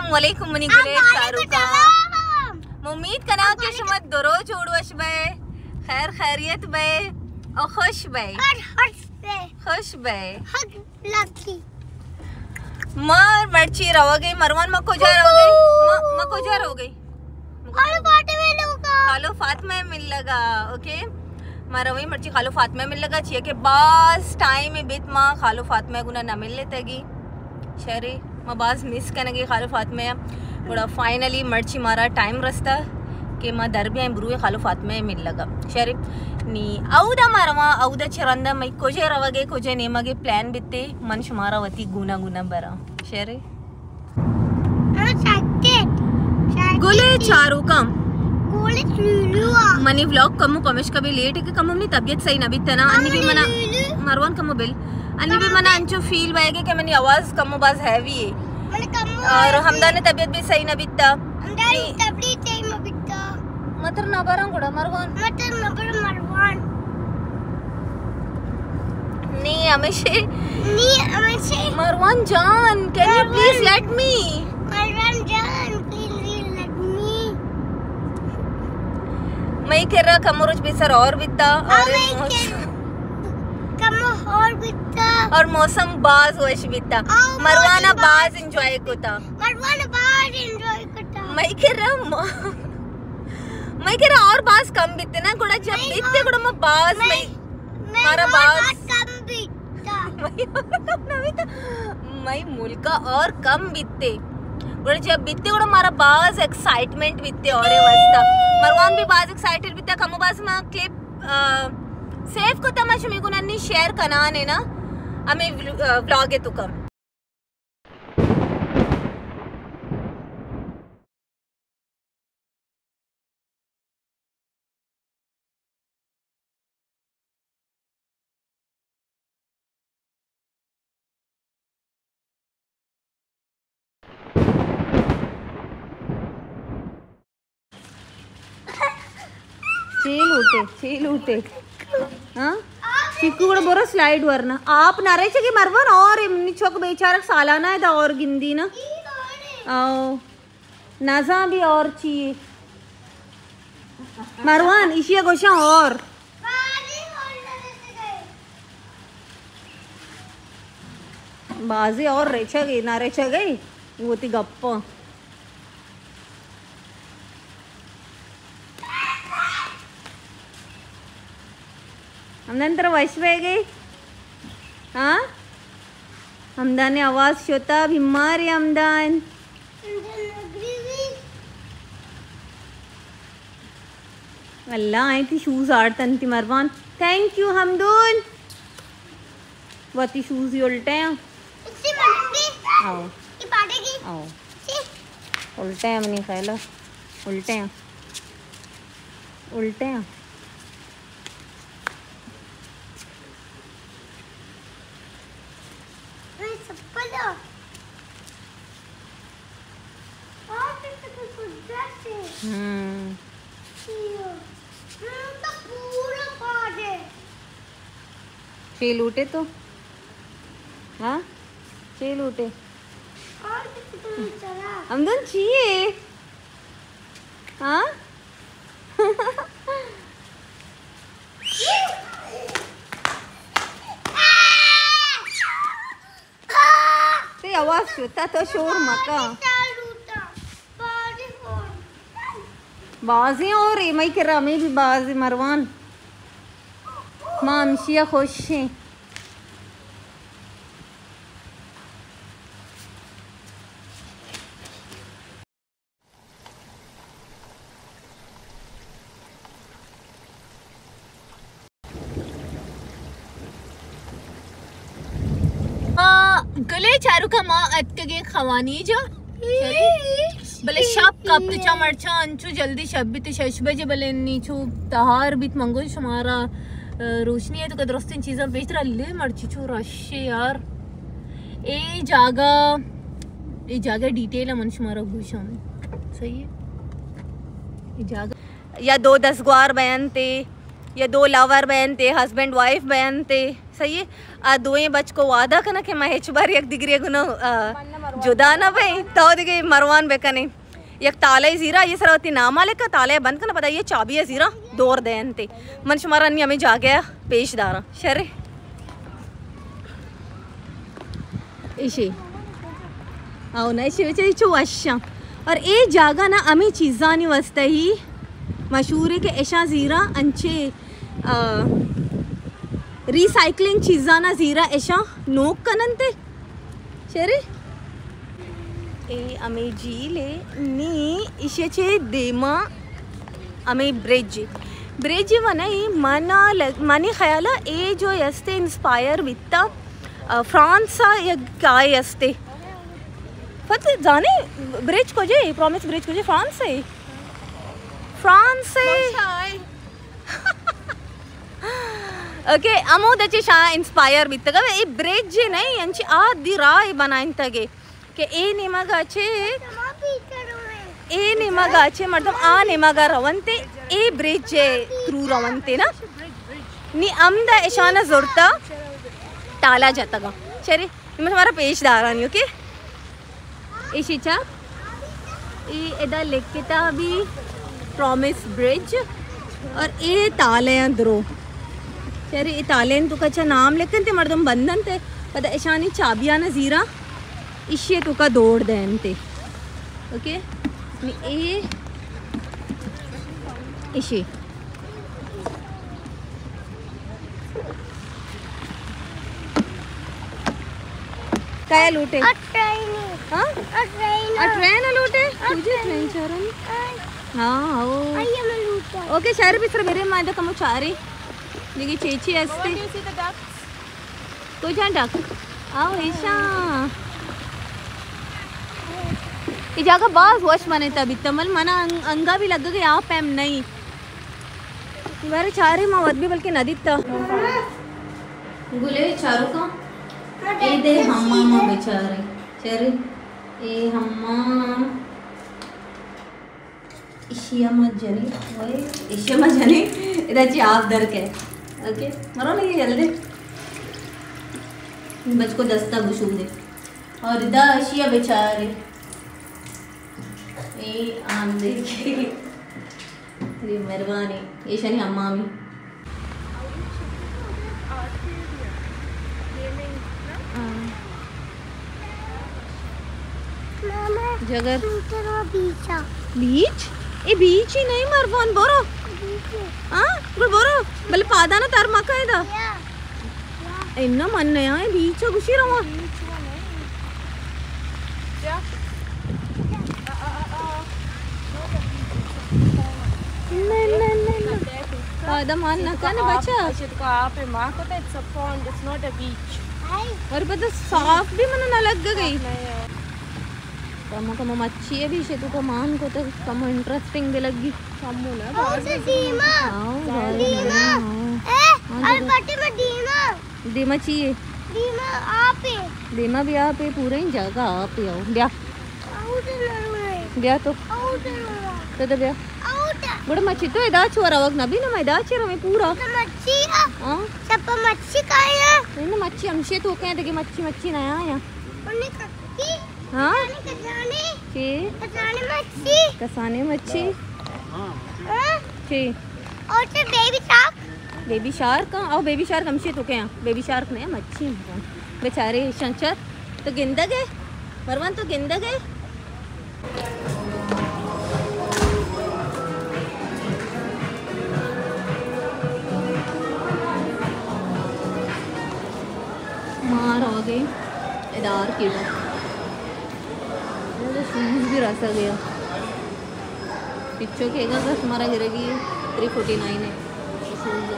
अस्सलामुअलैकुम मनी गुले चारुका उम्मीद करा कि शुमत दरो जोड़वश बे खैर खैरियत बे और खुश बे मार मर्ची रहो गई मरवान मको जा रहो गई खालो फातिमा मिल लगा ओके मारा वही मर्ची खालो फातिमा मिल लगा चाहिए कि बास टाइम में बित माँ खालो फातिमा गुना ना मिल लेते गी शहरी माँ बास मिस करने खालो फातिमा बड़ा फाइनली मर्ची मारा टाइम रस्ता कि माँ दरबिया ब्रुए खालो फातिमा मिल लगा शहरी नी औदा मारवा औदा चरंदा मई कोजे रवगे कोजे नेमगे प्लान बित्ते मन शुमारा वती गुना गुना बरा शहरी गुले चारू कम मनी व्लॉग कमु कमिश कभी लेट है कि कम हमने तबीयत सही ना बीतना ना अन्नी भी मना मरवान कमु बिल अन्नी भी मना अंचो फील वाएगे कि मैंने आवाज कमु बाज हैवी है और हमदा ने तबीयत भी सही ना बीता मतर ना बरा गुड़ा मरवान नहीं हमेशा मरवान जान can you please let me Marwan जान मैं कह रहा कमरोज बेसर और बिता और मौसम बाज होश बिता मरवाना बाज एंजॉय कोता मैं कह रहा और बाज कम बिते ना गुड़ा जब बिते गुड़ा मैं बाज मारा बाज कम बिता मैं मुल्का और कम बिते जब बीतते गुड़ा मारा बाज एक्साइटमेंट बीतते और वस्ता मरवान भी बाज एक्साइटेड बीता कमो बाज मा क्लिप सेव को तमाश में गुना नहीं शेयर करना ने ना हमें व्लॉग है तो कम चेल उठे हाँ चिक्कू కూడా बोरा स्लाइड वरना आप नरेचे की मरवन और निचोक बेचारा सालाना है और गिंदी ना आओ नजा भी और चाहिए मरवान इशिया गोशा और बाजी और रेचा गई ना रेचा गई वो थी गप्पा हमदान तरह वैश गई हाँ हमदान ने आवाज शोता बीमार है हमदान अल्लाह आई थी शूज आड़तन थी मरवान थैंक यू हमदून वती शूज ही उल्टे हैं आओ आओ उल्टे हैं मनी ख्याल उल्टे हैं उल्टे हैं चेल उठे तो हाँ चेल उठे हम दोनों चाहिए हाँ ते आवाज होता तो शोर मका बाजी और मैं कह रहा मैं भी बाजी मरवान मामशिया खुश है गले चारू का माँ अतके खवानी जो भले शब कब तो मरचा अंचू जल्दी शब भी तो 6 बजे भले नीचू तहार बीत मंगो शुमारा रोशनी है तो कदरस्त इन चीज़ें बेच रहा ले मर्ची चो रश यार ए जागा डिटेल है मन शुमारा घुसा में सही है ये जागा या 2 10 ग्वार बयान थे या 2 लवर बहन थे हस्बैंड वाइफ बहन थे सही है आ 2 बच को वादा करना कि मैं एक दिगरी गुनो जुदा ना भाई तो दिखे मरवान बेकने एक ताले जीरा ये सरवती नामा लेकर ताले बंद करना पता ये चाबी है जीरा दौर दे अंते मन शुमारा नहीं हमें जा गया पेशदारा शरे इशी आओ ना इशी विचारी चो अच्छा और ये जागा ना हमें चीज़ा नहीं वस्ते ही मशहूर है कि ऐसा जीरा अंचे रिसाइकलिंग चीज़ा ना जीरा ऐसा नोक कनंते शरे ए हमें झीले नी इशे देमा हमें ब्रिज वनाई मनी ख्याला ए जो यस्ते इंस्पायर वित्ता फ्रांस या काय यस्ते फत जाने ब्रिज को जे प्रॉमिस ब्रिज को जे फ्रांस से ओके अमो दचे शा इंस्पायर वित्ता ए ब्रिज नहीं अंची आदि राय बनाइन तगे के ए निमगाचे मतलब आ निमगा रवंते ए ब्रिज थ्रू रवंते ना नी अमदा ऐशाना जोरता टाला जाता गा चले मैं तुम्हारा पेश दारा नहीं ओके इशिचा इधर लिखता भी प्रॉमिस ब्रिज और ए ताले अंदरो चले ये ताले तो कच्चा नाम लेकिन ते मर्दम बंधन ते पता ऐशानी चाबिया ना जीरा इशे तो का दौड़ देनते ओके ए इशे काय लूटे हाँ ट्रेन लूटे तुझे ट्रेन चारों हाँ ओ ओके शहर भी सर मेरे मायदा कमो चारी देखिए चेची ऐसे तो जान डक आओ ऐसा ये जगह बास वॉश माने तभी तमल मना अंगा भी लग गया आप पैम नहीं बारे चारे माँ वद भी बल्कि नदी ता गुले चारों का ए दे हम्मा बेचारे चरे ए हम्मा इशिया मत जनी ओए इशिया मत जनी इधर जी आप दर के ओके मरो नहीं जल्दी बच को दस्ता गुशूम दे और इधर इशिया बेचारे ए आम देखिए ये मेहरबानी ये शनि अम्मा मी जगर बीच ए बीच ही नहीं मरवान बोरो हाँ बोरो बल पादा ना तार मका इधर इन्ना मन नया है बीच गुशी रहा पादा मान ना का ना बच्चा it's a pond, it's not a beach. और पता साफ भी मन ना लग गई कम कम मच्छी है भी शेतु को मान को तो कम इंटरेस्टिंग भी लगी कमो ना दीमा अलपट्टी में दीमा चाहिए दीमा भी आप है पूरे ही जगह आप ही आओ ब्याह तो ब्याह बड़ा मच्छी तो इधर छोरा वक्त नबी ना मैं इधर चेरा मैं पूरा मच्छी हां सब मच्छी खाए है ना मच्छी हमसे तो कहते कि मच्छी ना आया उन्हें कच्ची हां के कसाने मच्छी हां जी और तो बेबी शार्क आओ बेबी शार्क हमसे तो क्या बेबी शार्क नहीं मच्छी बेचारे शंकर तो गिंदा गए मरवान तो गिंदा गए मार आ गए इधर की तो शूज भी रसा गया पिक्चर के अगर तुम्हारा गिरेगी 349 है शूज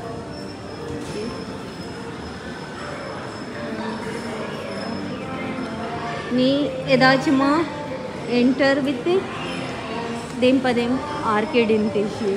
नी एदाचमा एंटर विथ देम पदेम आर्केड इन तेशी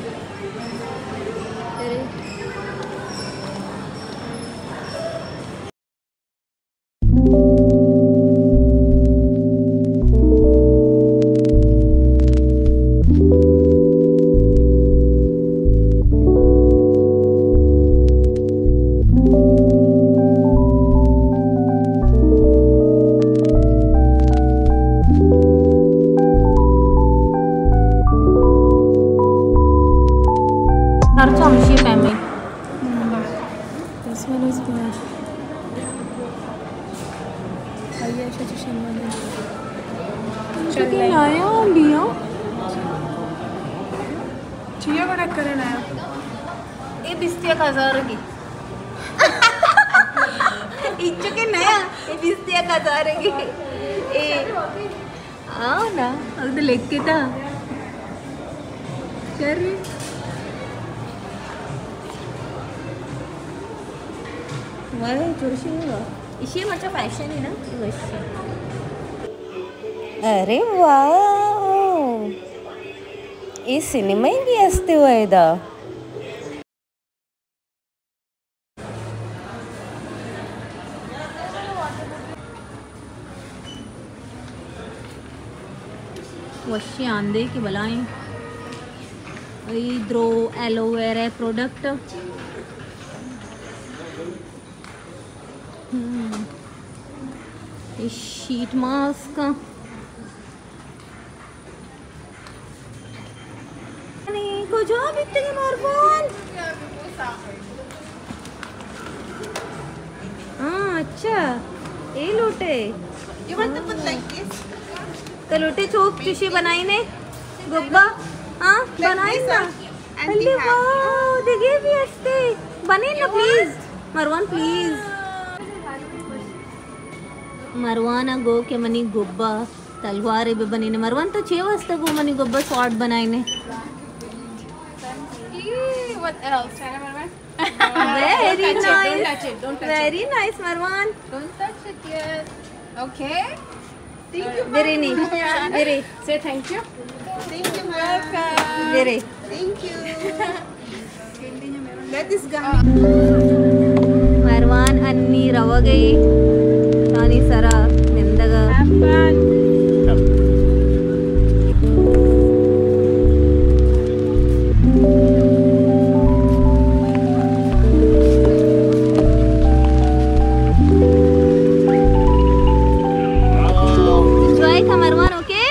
This one is good. आइए अच्छा चश्मा चल आया लिया चिया बड़ा करे ना ये बिस्तिया का 1000 की इच्छु के नया ये बिस्तिया का 1000 की ए आओ ना अब तो लेके था चल वाह जोशी होगा इशी मतलब फॅशन आहे ना वशी अरे वाव ಈ ಸಿನಿಮಾ ಹಿಂಗೆ ಹಚ್ತೀವ ಇದ वशी आंदे की बलाएं इधरो एलोवेरा प्रोडक्ट शीट मास्क कुछ मारफोन हाँ अच्छा ये लोटे तो लोटे चोक चुशी बनाई ने गुब्बा हाँ बनाई ना अल्ले वाह देखिए भी अच्छे बने ना प्लीज मरवान प्लीज मरवाना गो के मनी गुब्बा तलवार भी बनी ने मरवान तो 6 वाजता गो मनी गुब्बा स्वॉर्ड बनाई ने What else? Very Don't nice. touch it. Don't touch it. Very nice, Marwan. Don't touch it yet. Okay. Thank you. Very nice. Very. Say thank you. Thank you, welcome. Very. Thank you. Let this guy. Marwan अन्नी रवा गई तानी सरा निंदगा Have fun. Enjoy था Marwan, okay?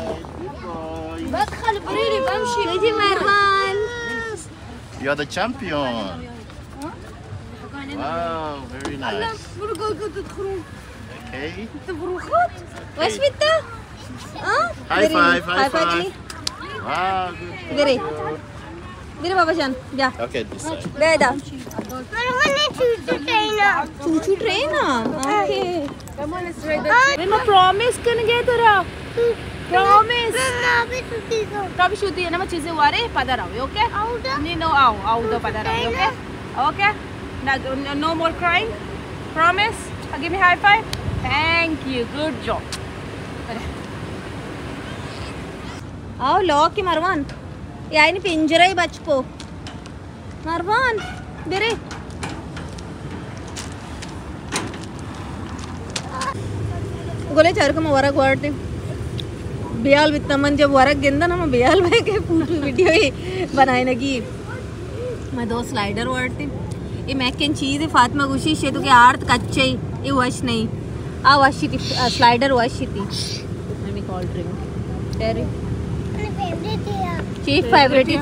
بدخل بريري بمشي. Ji Marwan. You are the champion. Wow, very nice. Okay. وش بده؟ High five, high High five. five. Wow, good. Very. Very बाबा जान जा Okay, this side. बेदा choo choo train okay Come on, let's try that. मैं promise करने गया तेरा. Promise. कब शुद्धी है ना मैं चीज़ें वारे पता रहो, okay? नहीं no आओ तो पता रहो, okay? Okay? No more crying. Promise? Give me high five. Thank you. Good job. आओ लॉक की मरवान यानी नहीं पिंजरा ही बचको मरवान बेरे गोले चरकम वरक वाड़ते बियाल वित्तमन जब वरक गिंदा ना मैं बियाल में के पूरी वीडियो ही बनाए लगी मैं 2 स्लाइडर वाड़ती ये मैक एंड चीज़ है फातिमा गुशी शे तो के आर्थ कच्चे ये वश नहीं आ वशी थी स्लाइडर वशी थी मैं कॉल ड्रिंक तेरे चीफ फेवरेट थी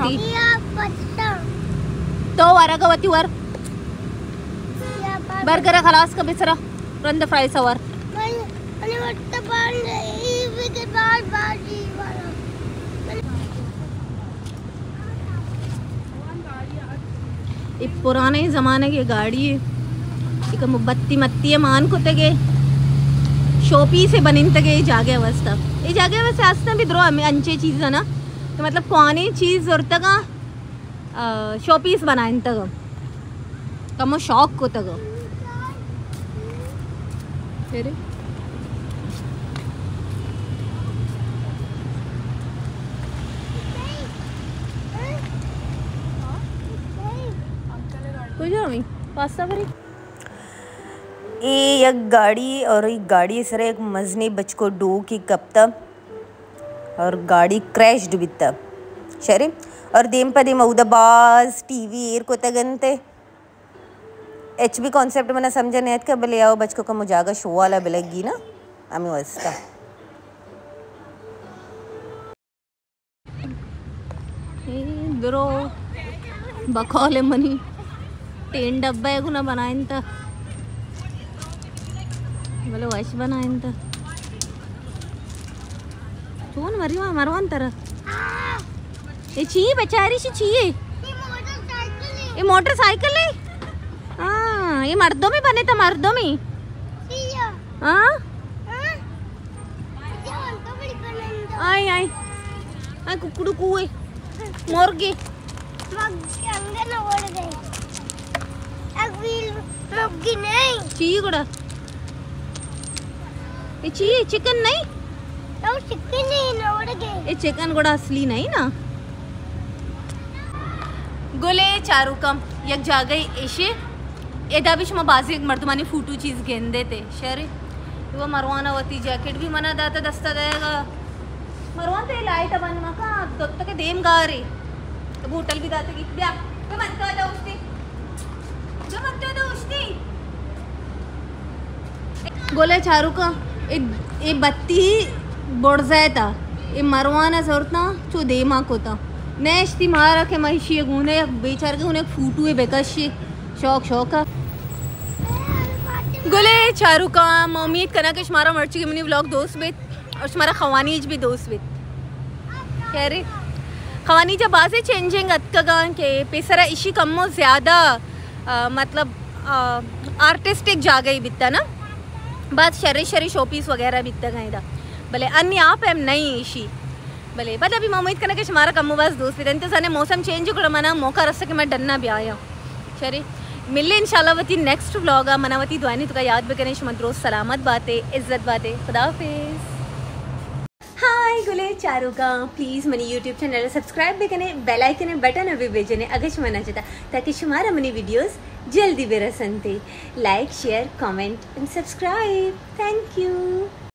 तो वरगवती वर बर्गर खलास का बिसरा रंद फ्राई सवर ये पुराने ज़माने की गाड़ी है इक बत्ती मत्ती मान को तगे शोपी से बनिन तगे जागे अवस्था ये जागे अवस्था आस्ते भी द्रो अंचे चीज़ है ना तो मतलब कौन चीज़ और तक शोपीस बनाए तक कम शौक को तक फिर कुछ नहीं पास्ता भरी ये एक गाड़ी और एक गाड़ी सर एक मजनी बचको डू की कप्ता और गाड़ी क्रैश्ड बित्ता शरी और देम पदे मऊदबाज टीवी एयर को तगनते HB कॉन्सेप्ट मैंने समझा नहीं था बले आओ बचको का मुजागा शो वाला बेलगी ना आमी वस्ता दरो बकौले मनी तीन डब्बा है गुना बनाइन त बोले वश बनाइन त चोन मरी वहाँ मरवान तरह ये चाहिए बेचारी सी चाहिए ये मोटरसाइकिल है हाँ ये मर्दों में बने था मर्दों में हाँ आई आई आई कुकड़ू कुए मुर्गी चाहिए गुड़ा ये चाहिए चिकन नहीं ये चिकन गुड़ा असली नहीं ना गोले चारू कम यक जा गई ऐसे एदा भी शमा बाजी एक मर्दमानी फूटू चीज गेंदे थे शरे वो मरवाना होती जैकेट भी मना दाता दस्ता देगा मरवान ते लाइट बन मका दत्त के देम गा रे तो होटल भी दाते की ब्या पे मनता दा उसती जो मनता दा उसती गोले चारू का ए बत्ती बोड़ जाए था ए मरवाना जरूरत ना चो देमा को था नेश्ती मारा के महिषी गुने बेचार के उन्हें फूटू है बेकशी शौक गोले चारू का उम्मीद करना कि हमारा मर्ची के मिनी व्लॉग दोस्त बेत और हमारा खवानीज भी दोस्त बेत कह रहे खवानी जब बासे चेंजिंग अतका के पेसरा इशी कमो ज़्यादा मतलब आर्टिस्टिक जा गई बिता ना बात शरी शोपीस वगैरह बिता गए था भले अन्य आप एम नहीं इशी भले बट अभी मैं उम्मीद करना कि हमारा कमो बस दोस्त बेत तो सने मौसम चेंज कर मना मौका रस्ता कि मैं डरना भी आया शरी मिले इंशाल्लाह वती नेक्स्ट व्लॉग मनावती दुआनी तो का याद भी करें शुमत रोज सलामत बातें इज्जत बातें खुदा हाफिज हाय गुले चारू का प्लीज़ मनी यूट्यूब चैनल सब्सक्राइब भी करें बेल आइकन बटन अभी भेजने अगर शुमाना चाहता ताकि शुमारा मनी वीडियोस जल्दी बेरसन थे like share comment and subscribe thank you